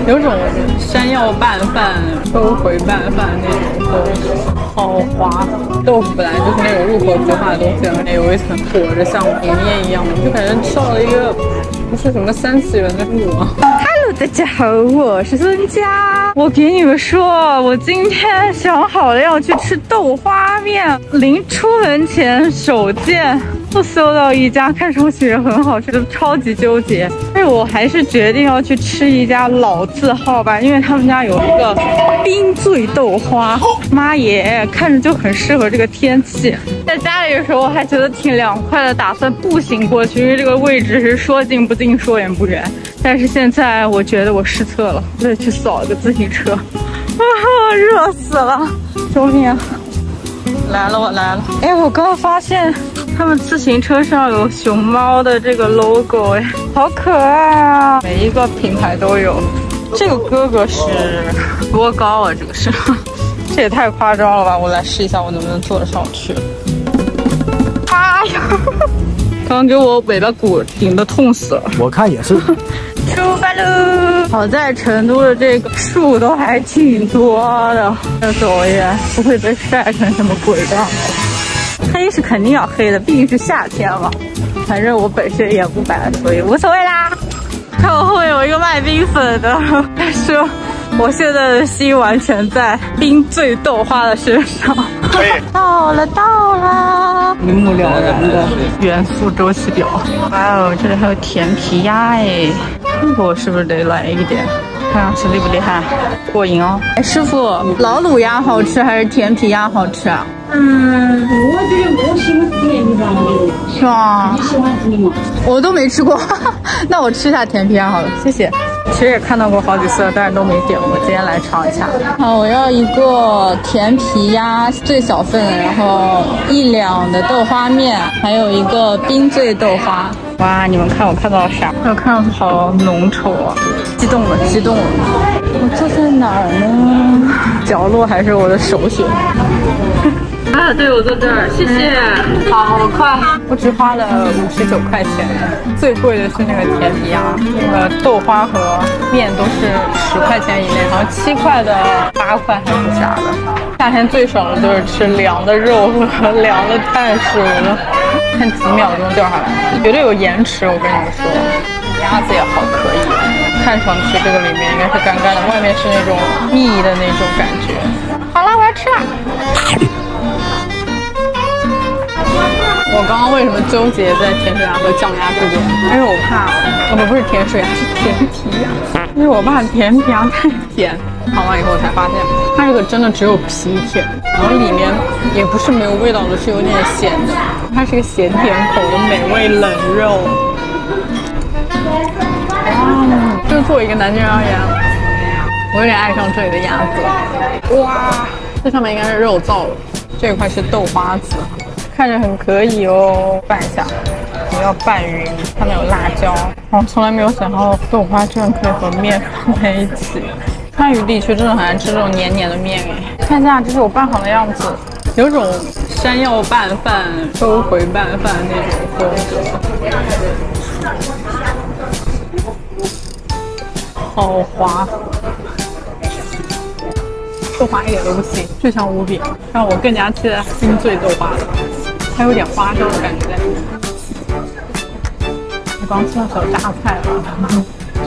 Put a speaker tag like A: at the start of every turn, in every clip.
A: 有种山药拌饭、收回拌饭那种风格，好滑。豆腐本来就是那种入口即化的东西，然后有一层裹着像糊面一样的，就感觉吃到了一个不是什么3次元的我。Hello， 大家好，我是孙佳。我给你们说，我今天想好了要去吃豆花面，临出门前手贱就搜到一家看上去也很好吃的，超级纠结。但是我还是决定要去吃一家老字号吧，因为他们家有一个冰醉豆花，妈耶，看着就很适合这个天气。在家里的时候还觉得挺凉快的，打算步行过去，因为这个位置是说近不近，说远不远。但是现在我觉得我失策了，我得去扫一个自行车，热死了！救命啊！来了，我来了！哎，我刚刚发现他们自行车上有熊猫的这个 logo， 哎，好可爱啊！每一个品牌都有。这个哥哥是多高啊？这个是，这也太夸张了吧！我来试一下，我能不能坐得上去？哎呀！刚给我尾巴骨顶得痛死了。
B: 我看也是。
A: 出发喽！好在成都的这个树都还挺多的，这走也不会被晒成什么鬼样。黑是肯定要黑的，毕竟是夏天嘛。反正我本身也不白，所以无所谓啦。看我后面有一个卖冰粉的，但是我现在的心完全在冰醉豆花的身上。到了！一目了然的元素周期表。哇哦，这里还有甜皮鸭哎，这个我是不是得来一点？看上去厉不厉害？过瘾哦！哎，师傅，老卤鸭好吃还是甜皮鸭好吃啊？
C: 我觉得我喜欢甜皮鸭，
A: 是吗？
C: 你喜欢吃吗？
A: 我都没吃过，那我吃一下甜皮鸭好了，谢谢。其实也看到过好几次了，但是都没点过，今天来尝一下。好，我要一个甜皮鸭最小份，然后1两的豆花面，还有一个冰醉豆花。哇，你们看我看到了啥？我看上去好浓稠啊！激动了！我坐在哪儿呢？角落还是我的首选。啊，对，我坐这儿，谢谢。好快，我只花了59块钱，最贵的是那个甜皮鸭，那个豆花和面都是10块钱以内，好像7块的、8块还是啥的。夏天最爽的就是吃凉的肉和凉的碳水了，看几秒钟掉下来，绝对有延迟。我跟你们说，鸭子也好可以，看上去这个里面应该是干干的，外面是那种蜜的那种感觉。好了，我要吃了。我刚刚为什么纠结在甜水鸭和酱鸭之间？因为我怕，不是甜水鸭，是甜皮鸭，因为我怕甜皮鸭太甜。尝完以后我才发现，它这个真的只有皮甜，然后里面也不是没有味道的，是有点咸的。它是个咸甜口的美味冷肉。哇，就作为一个南京人而言，我有点爱上这里的鸭子。哇，这上面应该是肉燥的，这一块是豆花子。看着很可以哦，拌一下，我要拌匀，上面有辣椒。我从来没有想到豆花居然可以和面放在一起。川渝地区真的很爱吃这种黏黏的面哎。看一下，这是我拌好的样子，有种山药拌饭、收回拌饭那种风格，好滑。豆花一点都不腥，巨香无比，让我更加期待冰醉豆花了。还有点花椒的感觉在里面。我刚吃到小榨菜了，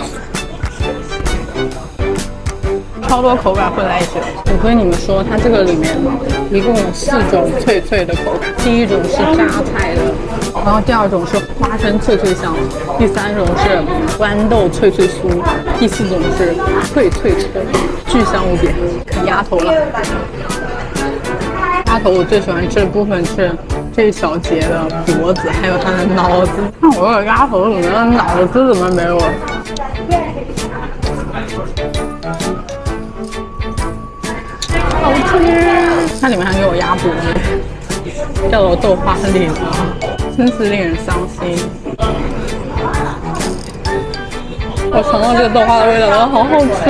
A: 超多口感混在一起了。我跟你们说，它这个里面一共有4种脆脆的口感。第一种是榨菜的，然后第二种是花生脆脆香，第3种是豌豆脆脆酥，第4种是脆脆脆，巨香无比。啃鸭头了。鸭头我最喜欢吃的部分是这一小节的脖子，还有它的脑子。看我这鸭头里面的脑子怎么没有？好吃！它里面还给我鸭脖子，掉到豆花里了，真是令人伤心。我尝到这个豆花的味道了，好好吃。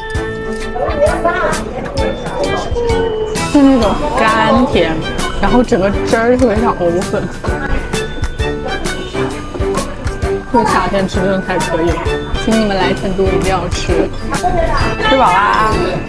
A: 是那种甘甜，然后整个汁儿特别像藕粉。这个夏天吃真的太可以了。 请你们来成都一定要吃，吃饱啦。